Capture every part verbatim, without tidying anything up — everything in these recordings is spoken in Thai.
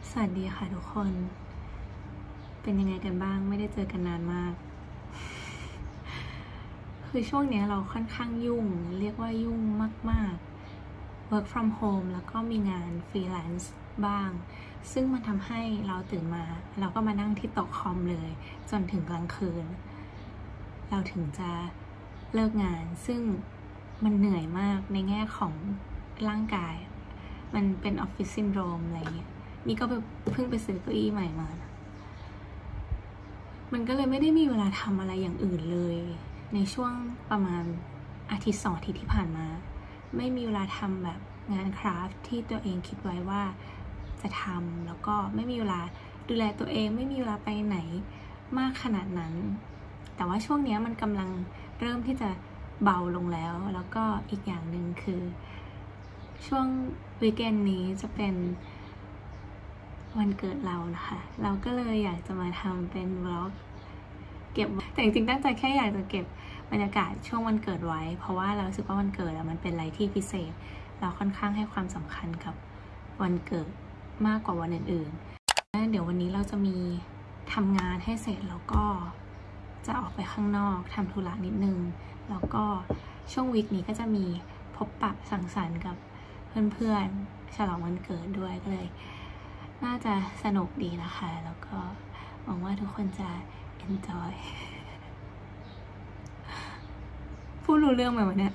สวัสดีค่ะทุกคนเป็นยังไงกันบ้างไม่ได้เจอกันนานมาก คือช่วงนี้เราค่อนข้างยุ่งเรียกว่ายุ่งมากๆ work from home แล้วก็มีงานฟรีแลนซ์บ้างซึ่งมันทำให้เราตื่นมาเราก็มานั่งที่โต๊ะคอมเลยจนถึงกลางคืนเราถึงจะเลิกงานซึ่งมันเหนื่อยมากในแง่ของร่างกายมันเป็นออฟฟิศซินโดรมอะไรเงี้ยนี่ก็เพิ่งไปซื้อเก้าอี้ใหม่มานะมันก็เลยไม่ได้มีเวลาทำอะไรอย่างอื่นเลยในช่วงประมาณอาทิตย์สองอาทิตย์ที่ผ่านมาไม่มีเวลาทำแบบงานคราฟต์ที่ตัวเองคิดไว้ว่าจะทำแล้วก็ไม่มีเวลาดูแลตัวเองไม่มีเวลาไปไหนมากขนาดนั้นแต่ว่าช่วงนี้มันกำลังเริ่มที่จะเบาลงแล้วแล้วก็อีกอย่างหนึ่งคือช่วงวีคเอนด์นี้จะเป็นวันเกิดเรานะคะเราก็เลยอยากจะมาทำเป็นวล็อกเก็บแต่จริงๆตั้งใจแค่อยากจะเก็บบรรยากาศช่วงวันเกิดไว้เพราะว่าเรารู้สึกว่าวันเกิดมันเป็นอะไรที่พิเศษเราค่อนข้างให้ความสำคัญกับวันเกิดมากกว่าวันอื่นๆแล้วเดี๋ยววันนี้เราจะมีทำงานให้เสร็จแล้วก็จะออกไปข้างนอกทำธุระนิดนึงแล้วก็ช่วงวีคนี้ก็จะมีพบปะสังสรรค์กับเพื่อนๆฉลองวันเกิดด้วยก็เลยน่าจะสนุกดีนะคะแล้วก็หวังว่าทุกคนจะ enjoy พูดรู้เรื่องไหมวะเนี่ย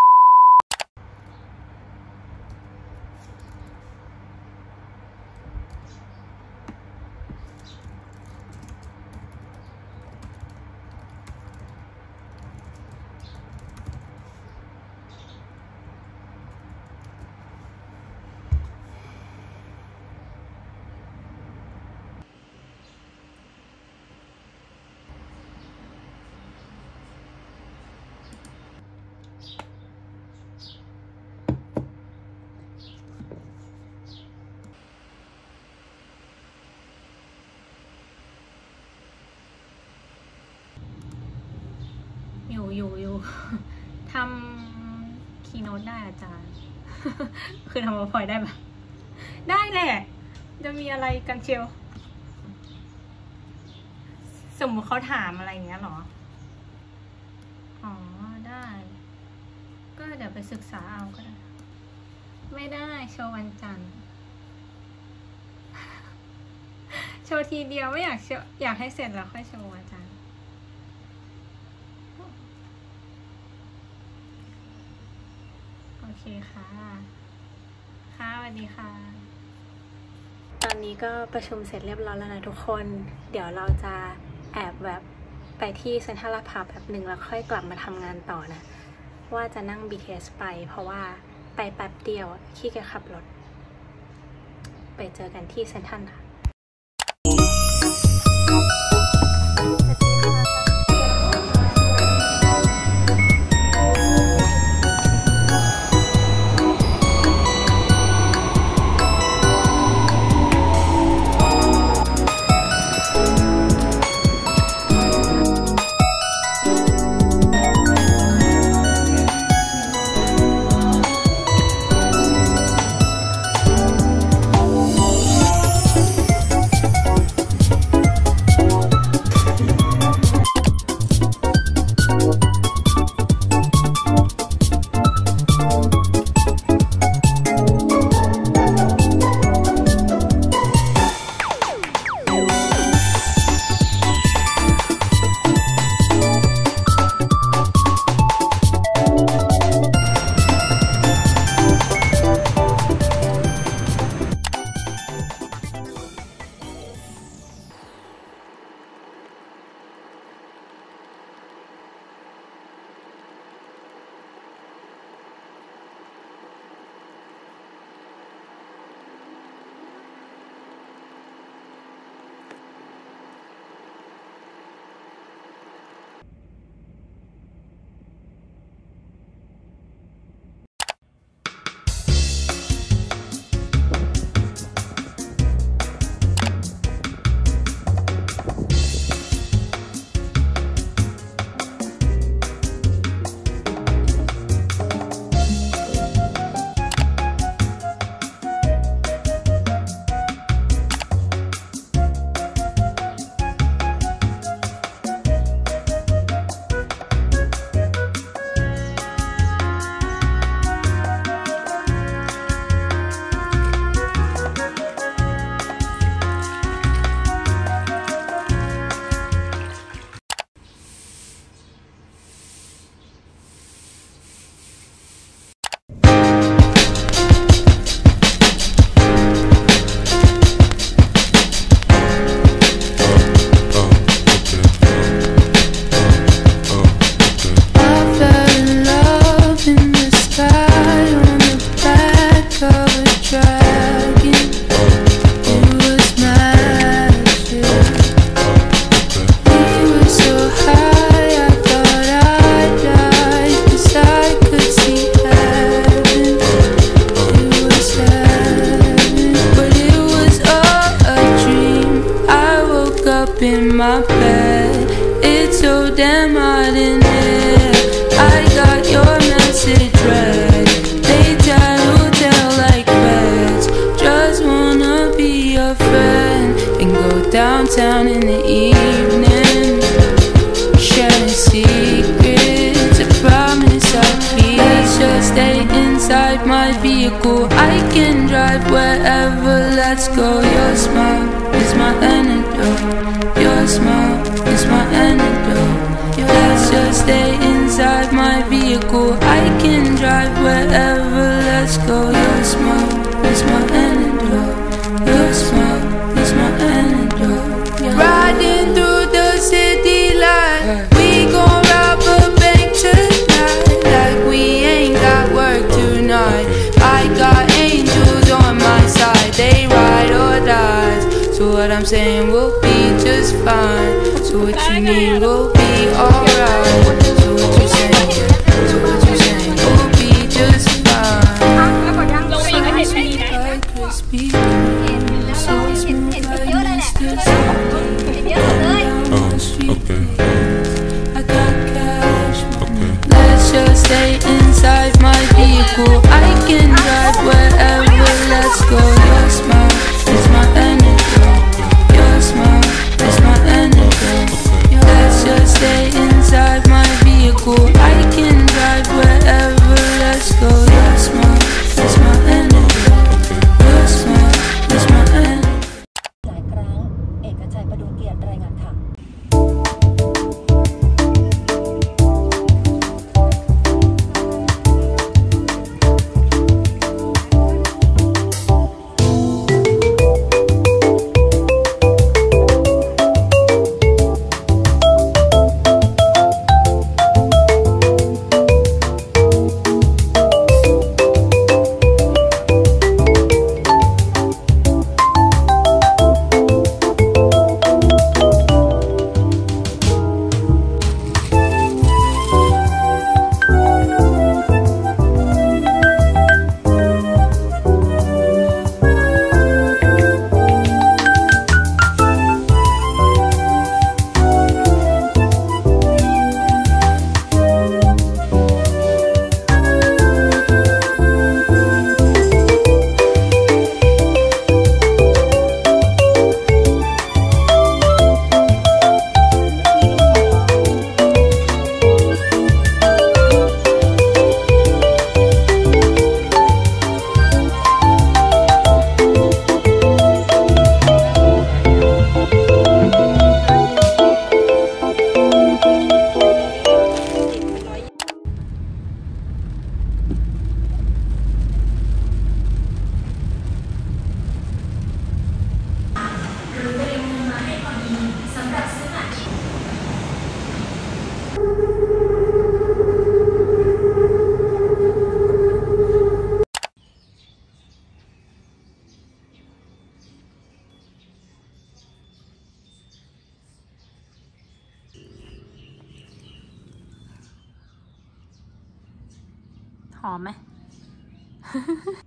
อยู่อยู่อยู่ทำคีย์โน้ตได้อาจารย์ คือทำมาพอยได้ปะได้แหละจะมีอะไรกันเชียวสมมติเขาถามอะไรอย่างเงี้ยหรออ๋อได้ก็เดี๋ยวไปศึกษาเอาก็ได้ไม่ได้โชว์วันจันทร์ โชว์ทีเดียวไม่อยากโชว์อยากให้เสร็จแล้วค่อยโชว์วันจันทร์โอเคค่ะค่ะสวัสดีค่ะตอนนี้ก็ประชุมเสร็จเรียบร้อยแล้วนะทุกคนเดี๋ยวเราจะแอบแบบไปที่เซ็นทรัลลาดพร้าวแป๊บหนึ่งแล้วค่อยกลับมาทำงานต่อนะว่าจะนั่ง บี ที เอส ไปเพราะว่าไปแป๊บเดียวขี้เกียจขับรถไปเจอกันที่เซ็นทรัลค่ะ inside my vehicle. I can drive wherever, let's go. Your smile is my antidote. Your smile is my antidote. Let's just stay inside my vehicle. I can drive wherever, let's go. Your smile is my antidote. Your smile is my antidote. Riding through the city light, we gon' rob a bank tonight. Like we ain't got work tonight. I got angels on my side, they ride or die. So what I'm saying will be just fine. So what you need will be alright. So what you saying, so what you saying will be just fine. Like crispy, so smooth like Mister Softee. Okay. I got cash money. Let's just stay inside my vehicle. I can drive wherever, let's go. Your smile is my antidote. Your smile is my antidote. Let's just stay inside my vehicle. I can drive wherever, let's go. Your smile is my antidote. Your smile is my antidote. หลายครั้งเอกชัย ประดุงเกียรติรายงานค่ะหอมไหม